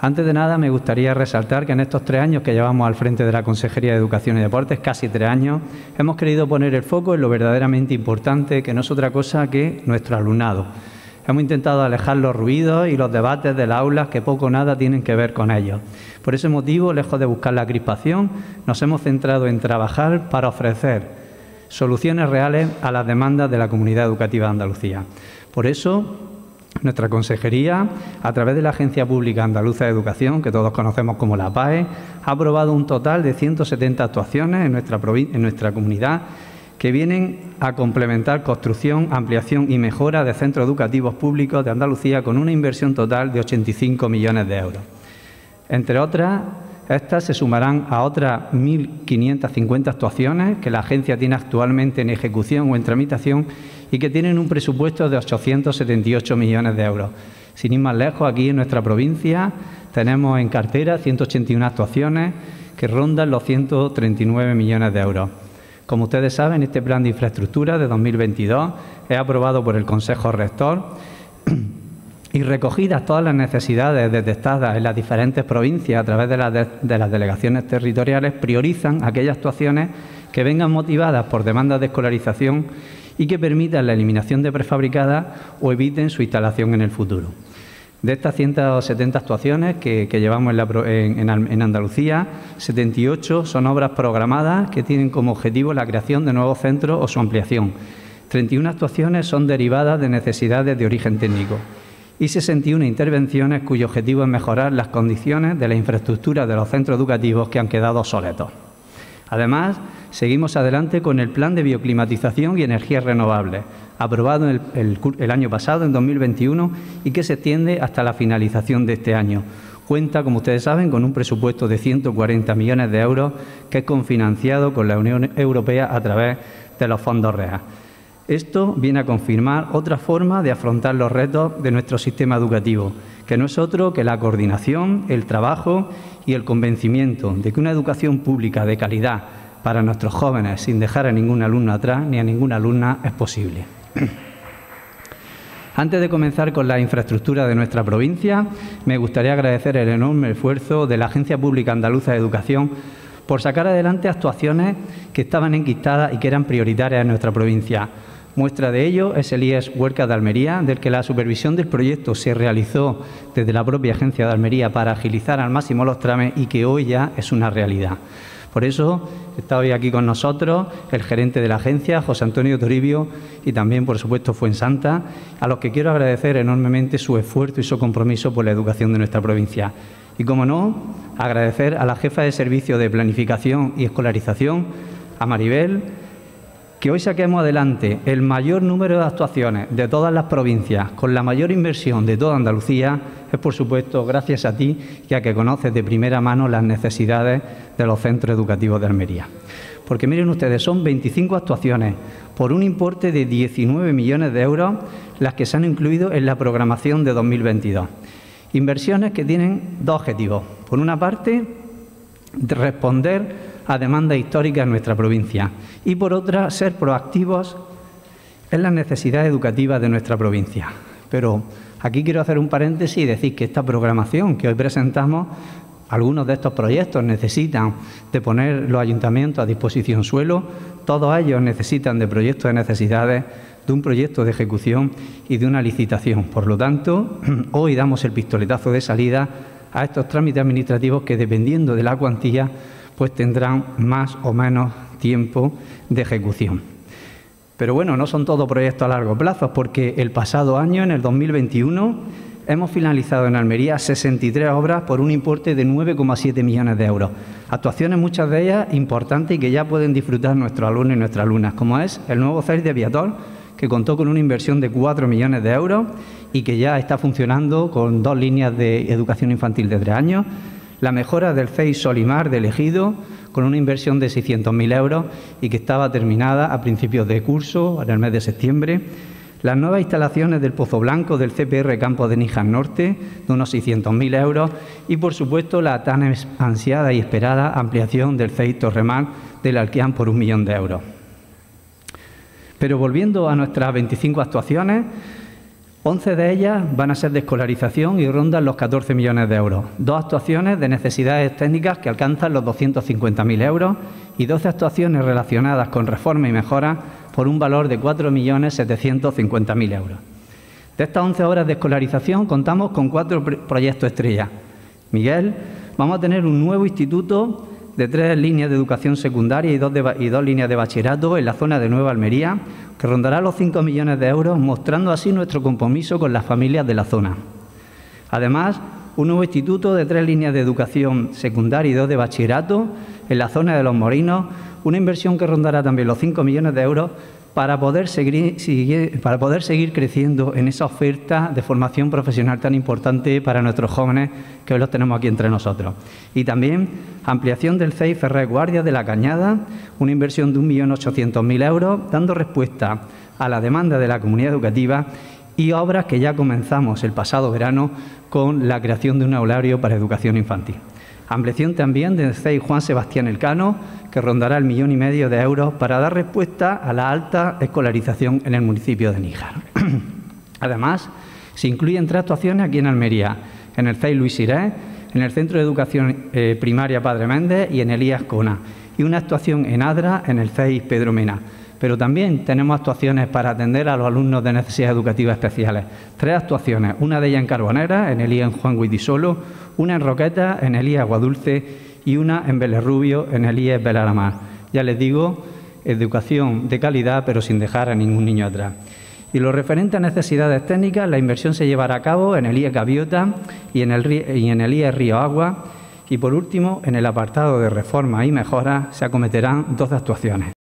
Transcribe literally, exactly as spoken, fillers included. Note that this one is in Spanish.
Antes de nada, me gustaría resaltar que en estos tres años que llevamos al frente de la Consejería de Educación y Deportes, casi tres años, hemos querido poner el foco en lo verdaderamente importante, que no es otra cosa que nuestro alumnado. Hemos intentado alejar los ruidos y los debates de las aulas que poco o nada tienen que ver con ellos. Por ese motivo, lejos de buscar la crispación, nos hemos centrado en trabajar para ofrecer soluciones reales a las demandas de la comunidad educativa de Andalucía. Por eso, nuestra consejería, a través de la Agencia Pública Andaluza de Educación, que todos conocemos como la P A E, ha aprobado un total de ciento setenta actuaciones en nuestra, en nuestra comunidad que vienen a complementar construcción, ampliación y mejora de centros educativos públicos de Andalucía con una inversión total de ochenta y cinco millones de euros. Entre otras, estas se sumarán a otras mil quinientas cincuenta actuaciones que la agencia tiene actualmente en ejecución o en tramitación y que tienen un presupuesto de ochocientos setenta y ocho millones de euros. Sin ir más lejos, aquí en nuestra provincia tenemos en cartera ciento ochenta y una actuaciones que rondan los ciento treinta y nueve millones de euros. Como ustedes saben, este plan de infraestructura de dos mil veintidós es aprobado por el Consejo Rector y recogidas todas las necesidades detectadas en las diferentes provincias a través de las, de, de las delegaciones territoriales, priorizan aquellas actuaciones que vengan motivadas por demandas de escolarización y que permitan la eliminación de prefabricadas o eviten su instalación en el futuro. De estas ciento setenta actuaciones que, que llevamos en, la, en, en Andalucía, setenta y ocho son obras programadas que tienen como objetivo la creación de nuevos centros o su ampliación. treinta y una actuaciones son derivadas de necesidades de origen técnico y sesenta y una intervenciones cuyo objetivo es mejorar las condiciones de la infraestructura de los centros educativos que han quedado obsoletos. Además, seguimos adelante con el Plan de Bioclimatización y Energías Renovables, aprobado el, el, el año pasado, en dos mil veintiuno, y que se extiende hasta la finalización de este año. Cuenta, como ustedes saben, con un presupuesto de ciento cuarenta millones de euros que es confinanciado con la Unión Europea a través de los fondos R E A. Esto viene a confirmar otra forma de afrontar los retos de nuestro sistema educativo, que no es otro que la coordinación, el trabajo y el convencimiento de que una educación pública de calidad para nuestros jóvenes, sin dejar a ningún alumno atrás ni a ninguna alumna, es posible. Antes de comenzar con la infraestructura de nuestra provincia, me gustaría agradecer el enorme esfuerzo de la Agencia Pública Andaluza de Educación por sacar adelante actuaciones que estaban enquistadas y que eran prioritarias en nuestra provincia. Muestra de ello es el I E S Huerca de Almería, del que la supervisión del proyecto se realizó desde la propia Agencia de Almería para agilizar al máximo los trámites y que hoy ya es una realidad. Por eso está hoy aquí con nosotros el gerente de la agencia, José Antonio Toribio, y también, por supuesto, Fuensanta, a los que quiero agradecer enormemente su esfuerzo y su compromiso por la educación de nuestra provincia. Y, como no, agradecer a la jefa de Servicio de Planificación y Escolarización, a Maribel, que hoy saquemos adelante el mayor número de actuaciones de todas las provincias, con la mayor inversión de toda Andalucía, es, por supuesto, gracias a ti, ya que conoces de primera mano las necesidades de los centros educativos de Almería. Porque miren ustedes, son veinticinco actuaciones por un importe de diecinueve millones de euros las que se han incluido en la programación de dos mil veintidós. Inversiones que tienen dos objetivos. Por una parte, de responder a demandas históricas en nuestra provincia y, por otra, ser proactivos en las necesidades educativas de nuestra provincia. Pero aquí quiero hacer un paréntesis y decir que esta programación que hoy presentamos, algunos de estos proyectos necesitan de poner los ayuntamientos a disposición suelo, todos ellos necesitan de proyectos de necesidades, de un proyecto de ejecución y de una licitación. Por lo tanto, hoy damos el pistoletazo de salida a estos trámites administrativos que, dependiendo de la cuantía, pues tendrán más o menos tiempo de ejecución. Pero bueno, no son todos proyectos a largo plazo, porque el pasado año, en el dos mil veintiuno, hemos finalizado en Almería sesenta y tres obras por un importe de nueve coma siete millones de euros. Actuaciones, muchas de ellas importantes y que ya pueden disfrutar nuestros alumnos y nuestras alumnas, como es el nuevo C E I de Viator, que contó con una inversión de cuatro millones de euros y que ya está funcionando con dos líneas de educación infantil de tres años, la mejora del C E I Solimar de Ejido, con una inversión de seiscientos mil euros y que estaba terminada a principios de curso, en el mes de septiembre. Las nuevas instalaciones del Pozo Blanco del C P R Campo de Níjar Norte, de unos seiscientos mil euros. Y, por supuesto, la tan ansiada y esperada ampliación del C E I Torremar del Alquián por un millón de euros. Pero volviendo a nuestras veinticinco actuaciones, once de ellas van a ser de escolarización y rondan los catorce millones de euros. Dos actuaciones de necesidades técnicas que alcanzan los doscientos cincuenta mil euros y doce actuaciones relacionadas con reforma y mejora por un valor de cuatro millones setecientos cincuenta mil euros. De estas once obras de escolarización contamos con cuatro proyectos estrella. Miguel, vamos a tener un nuevo instituto de tres líneas de educación secundaria y dos, de, y dos líneas de bachillerato en la zona de Nueva Almería, que rondará los cinco millones de euros, mostrando así nuestro compromiso con las familias de la zona. Además, un nuevo instituto de tres líneas de educación secundaria y dos de bachillerato en la zona de Los Morinos, una inversión que rondará también los cinco millones de euros para poder seguir, seguir, para poder seguir creciendo en esa oferta de formación profesional tan importante para nuestros jóvenes que hoy los tenemos aquí entre nosotros. Y también ampliación del C E I Ferrer Guardia de la Cañada, una inversión de un millón ochocientos mil euros, dando respuesta a la demanda de la comunidad educativa y obras que ya comenzamos el pasado verano con la creación de un aulario para educación infantil. Ampliación también del C E I Juan Sebastián Elcano, que rondará el millón y medio de euros para dar respuesta a la alta escolarización en el municipio de Níjar. Además, se incluyen tres actuaciones aquí en Almería, en el C E I Luis Siré, en el Centro de Educación eh, Primaria Padre Méndez y en el I A S Cona, y una actuación en Adra en el C E I Pedro Mena. Pero también tenemos actuaciones para atender a los alumnos de necesidades educativas especiales. Tres actuaciones, una de ellas en Carbonera, en el I A S en Juan Guidisolo, una en Roquetas, en el I A S Aguadulce y una en Belerrubio, en el I A S Belaramar. Ya les digo, educación de calidad, pero sin dejar a ningún niño atrás. Y lo referente a necesidades técnicas, la inversión se llevará a cabo en el I A S Gaviota y en el, y en el I A S Río Agua. Y por último, en el apartado de reforma y mejora se acometerán dos actuaciones.